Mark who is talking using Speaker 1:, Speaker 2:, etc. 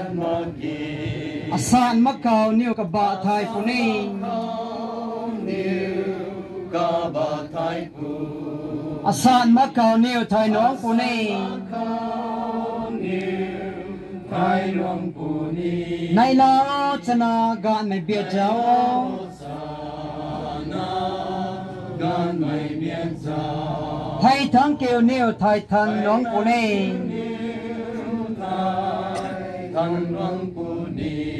Speaker 1: asan makau niu ka ba thai puni asan makau niu thai nong puni nay la chana ga me bia chao hay thang kêu niu thai thang nong puni